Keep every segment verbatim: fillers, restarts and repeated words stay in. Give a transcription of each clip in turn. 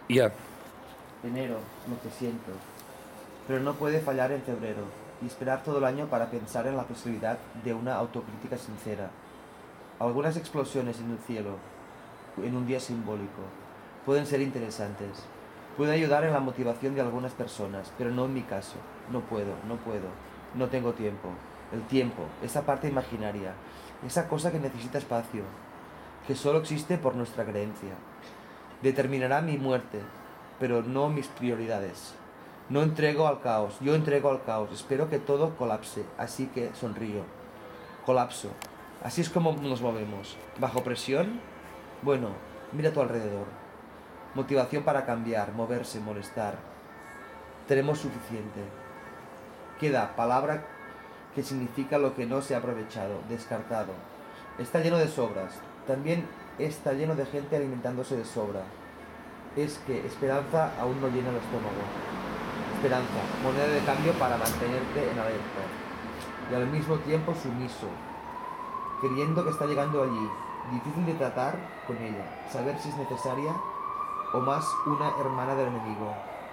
Ya. Enero, lo que siento. Pero no puede fallar en febrero y esperar todo el año para pensar en la posibilidad de una autocrítica sincera. Algunas explosiones en el cielo, en un día simbólico, pueden ser interesantes. Pueden ayudar en la motivación de algunas personas, pero no en mi caso. No puedo, no puedo. No tengo tiempo. El tiempo, esa parte imaginaria, esa cosa que necesita espacio, que solo existe por nuestra creencia. Determinará mi muerte, pero no mis prioridades. No entrego al caos, yo entrego al caos. Espero que todo colapse, así que sonrío. Colapso. Así es como nos movemos. ¿Bajo presión? Bueno, mira a tu alrededor. Motivación para cambiar, moverse, molestar. Tenemos suficiente. Queda palabra que significa lo que no se ha aprovechado, descartado. Está lleno de sobras. También está lleno de gente alimentándose de sobra. Es que esperanza aún no llena el estómago. Esperanza, moneda de cambio para mantenerte en alerta. Y al mismo tiempo sumiso, creyendo que está llegando allí. Difícil de tratar con ella, saber si es necesaria o más una hermana del enemigo.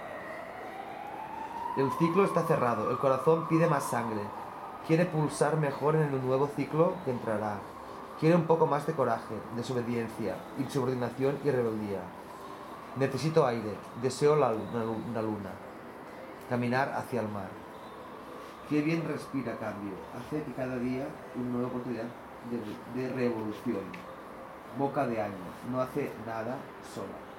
El ciclo está cerrado, el corazón pide más sangre. Quiere pulsar mejor en el nuevo ciclo que entrará. Quiere un poco más de coraje, desobediencia, insubordinación y rebeldía. Necesito aire, deseo la luna, una luna. Caminar hacia el mar. Qué bien respira cambio. Hace que cada día una nueva oportunidad de, de revolución. Boca de año. No hace nada sola.